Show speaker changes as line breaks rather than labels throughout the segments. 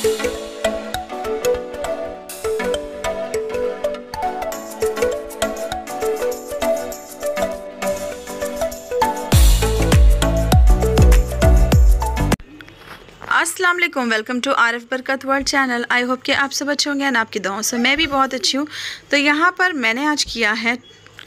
अस्सलाम वालेकुम, welcome to Arif बरकत वर्ल्ड चैनल। आई होप कि आप सब अच्छे होंगे और आपकी दुआओं से मैं भी बहुत अच्छी हूँ। तो यहाँ पर मैंने आज किया है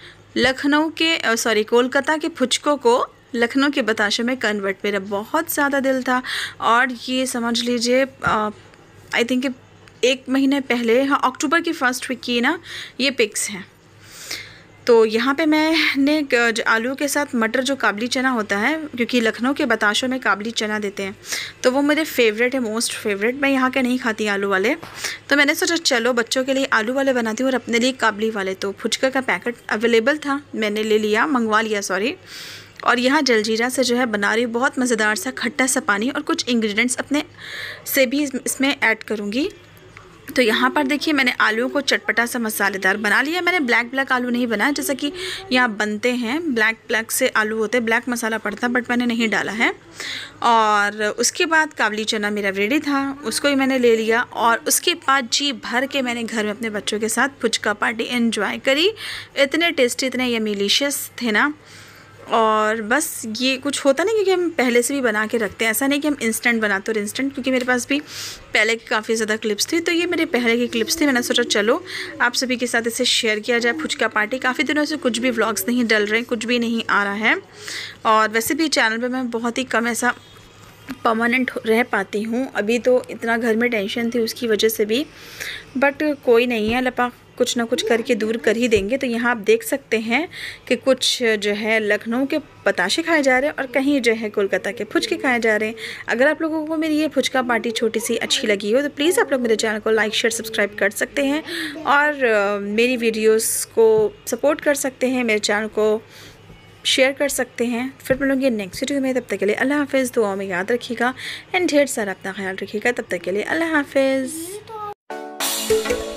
कोलकाता के फुचकों को लखनऊ के बताशे में कन्वर्ट। मेरा बहुत ज़्यादा दिल था और ये समझ लीजिए आई थिंक 1 महीने पहले, हाँ अक्टूबर की फर्स्ट वीक की ना ये पिक्स हैं। तो यहाँ पे मैंने आलू के साथ मटर जो काबली चना होता है, क्योंकि लखनऊ के बताशों में काबली चना देते हैं, तो वो मेरे फेवरेट है, मोस्ट फेवरेट। मैं यहाँ के नहीं खाती आलू वाले, तो मैंने सोचा चलो बच्चों के लिए आलू वाले बनाती हूँ और अपने लिए काबली वाले। तो फुचका का पैकेट अवेलेबल था, मैंने मंगवा लिया और यहाँ जलजीरा से जो है बना रही हूँ बहुत मज़ेदार सा खट्टा सा पानी, और कुछ इंग्रेडिएंट्स अपने से भी इसमें ऐड करूँगी। तो यहाँ पर देखिए मैंने आलूओं को चटपटा सा मसालेदार बना लिया। मैंने ब्लैक आलू नहीं बनाया, जैसा कि यहाँ बनते हैं ब्लैक से आलू होते हैं, ब्लैक मसाला पड़ता है, बट मैंने नहीं डाला है। और उसके बाद काबली चना मेरा रेडी था, उसको ही मैंने ले लिया। और उसके बाद जी भर के मैंने घर में अपने बच्चों के साथ फुचका पार्टी एंजॉय करी। इतने टेस्टी, इतने यमीलिशियस थे ना। और बस ये कुछ होता नहीं, क्योंकि हम पहले से भी बना के रखते हैं, ऐसा नहीं कि हम इंस्टेंट बनाते और इंस्टेंट, क्योंकि मेरे पास भी पहले की काफ़ी ज़्यादा क्लिप्स थी। तो ये मेरे पहले की क्लिप्स थी, मैंने सोचा चलो आप सभी के साथ इसे शेयर किया जाए। फुचका पार्टी काफ़ी दिनों से कुछ भी व्लॉग्स नहीं डल रहे, कुछ भी नहीं आ रहा है। और वैसे भी चैनल पर मैं बहुत ही कम ऐसा परमानेंट रह पाती हूँ, अभी तो इतना घर में टेंशन थी उसकी वजह से भी, बट कोई नहीं है, लपा कुछ ना कुछ करके दूर कर ही देंगे। तो यहाँ आप देख सकते हैं कि कुछ जो है लखनऊ के बताशे खाए जा रहे हैं और कहीं जो है कोलकाता के फुचके खाए जा रहे हैं। अगर आप लोगों को मेरी ये फुचका पार्टी छोटी सी अच्छी लगी हो तो प्लीज़ आप लोग मेरे चैनल को लाइक शेयर सब्सक्राइब कर सकते हैं और मेरी वीडियोज़ को सपोर्ट कर सकते हैं, मेरे चैनल को शेयर कर सकते हैं। फिर मिलूँगी नेक्स्ट वीडियो में, तब तक के लिए अल्लाह हाफ़िज़। दुआ में याद रखिएगा एंड ढेर सारा अपना ख्याल रखिएगा। तब तक के लिए अल्लाह हाफ़िज़।